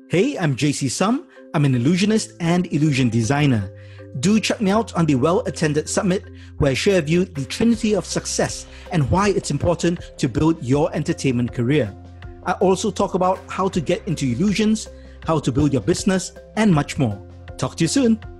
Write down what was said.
Hey, I'm JC Sum. I'm an illusionist and illusion designer. Do check me out on the WellAttended Summit, where I share with you the trinity of success and why it's important to build your entertainment career. I also talk about how to get into illusions, how to build your business, and much more. Talk to you soon.